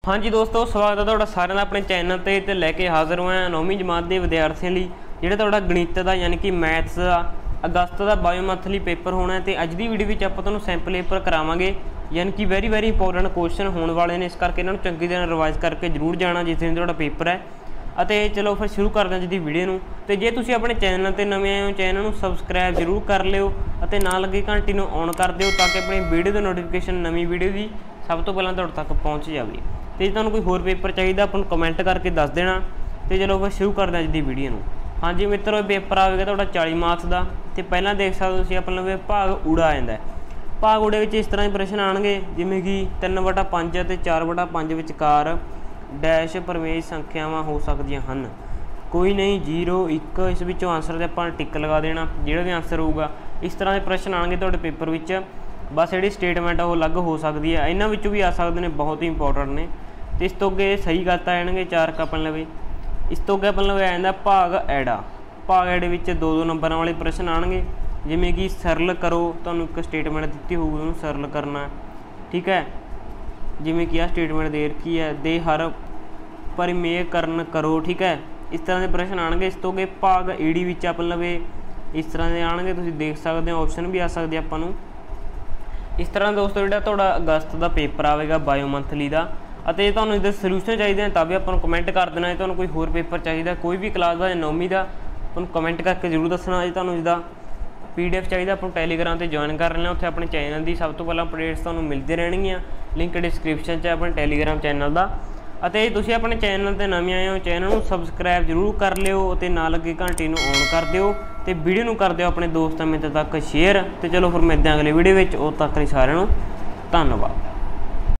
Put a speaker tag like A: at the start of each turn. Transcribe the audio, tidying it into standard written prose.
A: हाँ जी दोस्तों, स्वागत है तुहाडा सारिਆਂ ਦਾ अपने चैनल ते लैके हाज़र हुए 9वीं जमात के विद्यार्थियों लिए जिहड़ा तुहाडा गणित का यानी कि मैथ्स का अगस्त का बायो मंथली पेपर होना है। तो अज की वीडियो में आप तुहानूं सैंपल पेपर करावांगे यानी कि वेरी इंपोर्टेंट क्वेश्चन होने वाले हैं। इस करके इन्हां नूं चंगी तरह रिवाइज करके जरूर जाना जिस दिन तुहाडा पेपर है। ਅਤੇ चलो फिर शुरू करते हैं जी वीडियो ਨੂੰ। तो जे तुसीं अपने चैनल पर नवे आए हो चैनल ਨੂੰ सबसक्राइब जरूर कर लिओ ਅਤੇ ਨਾਲ ਲੱਗੀ घंटी ਨੂੰ ऑन कर दिओ ताकि अपनी वीडियो की नोटिफिकेशन नवीं वीडियो की सब तो पहले तुहाडे तक पहुँच जाए। तो जे तुहानूं कोई होर पेपर चाहिए अपन कमेंट करके दस देना। तो चलो फिर शुरू करते हैं अज की वीडियो में। हाँ जी मित्रों, पेपर आएगा तुहाडा 40 मार्क्स का। तो पहला देख सकते हो तुसीं अपने भाग ऊड़ा आ जाता है। भाग ऊड़े विच इस तरह के प्रश्न आएंगे जिवें कि 3/5 ਅਤੇ 4/5 विचकार डैश प्रमेय संख्यावां हो सकदियां हन। कोई नहीं 0 1 इस विचों आंसर ते आपां टिक लगा देना जिहड़ा भी आंसर होगा। इस तरह के प्रश्न आएंगे तुहाडे पेपर विच। बस जिहड़ी स्टेटमेंट वो अलग हो सकती है, इन्हां विचों भी आ सकते हैं, बहुत ही इंपोर्टेंट ने। तो इस तो अगे सही गलत आ जाएंगे 4 अपन लवे। इस तो अगे अपन लवे आ जांदा भाग ऐड़ा। भाग ऐड़े विच 2-2 नंबर वाले प्रश्न आएंगे जिवें कि सरल करो, तुहानूं एक स्टेटमेंट दित्ती होगी उहनूं सरल करना, ठीक है। जिवें कि आ स्टेटमेंट दे रखी है दे हर परिमेयकरण करो, ठीक है। इस तरह के प्रश्न आएंगे। इस तो अगे भाग ईडी विच अपन लवे इस तरह के आएंगे, तुसीं देख सकते हो ऑप्शन भी आ सकते आपां नूं। इस तरह दोस्तों जिहड़ा तुहाडा अगस्त का पेपर आएगा बायो मंथली का। ਅਤੇ ਜੇ ਤੁਹਾਨੂੰ ਇਹਦੇ ਸੋਲੂਸ਼ਨ ਚਾਹੀਦੇ ਨੇ ਤਾਂ ਵੀ ਆਪਾਂ ਨੂੰ ਕਮੈਂਟ ਕਰ ਦੇਣਾ। ਜੇ ਤੁਹਾਨੂੰ ਕੋਈ ਹੋਰ ਪੇਪਰ ਚਾਹੀਦਾ ਕੋਈ ਵੀ ਕਲਾਸ ਦਾ ਜਾਂ 9ਵੀਂ ਦਾ ਤੁਹਾਨੂੰ ਕਮੈਂਟ ਕਰਕੇ ਜ਼ਰੂਰ ਦੱਸਣਾ। ਜੇ ਤੁਹਾਨੂੰ ਇਸਦਾ PDF ਚਾਹੀਦਾ ਆਪਾਂ ਨੂੰ ਟੈਲੀਗ੍ਰਾਮ ਤੇ ਜੁਆਇਨ ਕਰ ਲੈਣਾ। ਉੱਥੇ ਆਪਣੇ ਚੈਨਲ ਦੀ ਸਭ ਤੋਂ ਪਹਿਲਾਂ ਅਪਡੇਟਸ ਤੁਹਾਨੂੰ ਮਿਲਦੇ ਰਹਿਣਗੀਆਂ। ਲਿੰਕ ਡਿਸਕ੍ਰਿਪਸ਼ਨ 'ਚ ਹੈ ਆਪਣੇ ਟੈਲੀਗ੍ਰਾਮ ਚੈਨਲ ਦਾ। ਅਤੇ ਜੇ ਤੁਸੀਂ ਆਪਣੇ ਚੈਨਲ 'ਤੇ ਨਵੇਂ ਆਏ ਹੋ ਚੈਨਲ ਨੂੰ ਸਬਸਕ੍ਰਾਈਬ ਜ਼ਰੂਰ ਕਰ ਲਿਓ ਅਤੇ ਨਾਲ ਲੱਗੀ ਘੰਟੀ ਨੂੰ ਔਨ ਕਰ ਦਿਓ ਅਤੇ ਵੀਡੀਓ ਨੂੰ ਕਰ ਦਿਓ ਆਪਣੇ ਦੋਸਤਾਂ ਮਿੱਤਰਾਂ ਤੱਕ ਸ਼ੇਅਰ। ਅਤੇ ਚਲੋ ਫਿਰ ਮਿਲਦੇ ਹਾਂ ਅਗਲੀ ਵੀਡੀਓ ਵਿੱਚ। ਉਦੋਂ ਤੱਕ ਲਈ ਸਾਰਿਆਂ ਨੂੰ ਧੰਨਵਾਦ।